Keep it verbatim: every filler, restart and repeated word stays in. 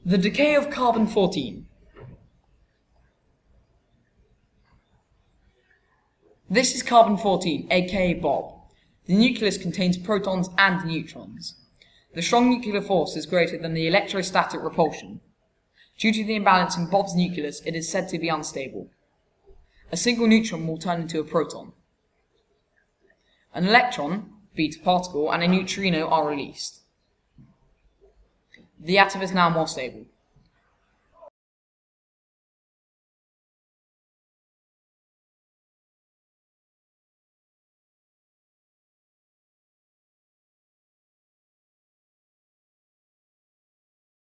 The decay of carbon fourteen. This is carbon fourteen, aka Bob. The nucleus contains protons and neutrons. The strong nuclear force is greater than the electrostatic repulsion. Due to the imbalance in Bob's nucleus, it is said to be unstable. A single neutron will turn into a proton. An electron, beta particle, and a neutrino are released. The atom is now more stable.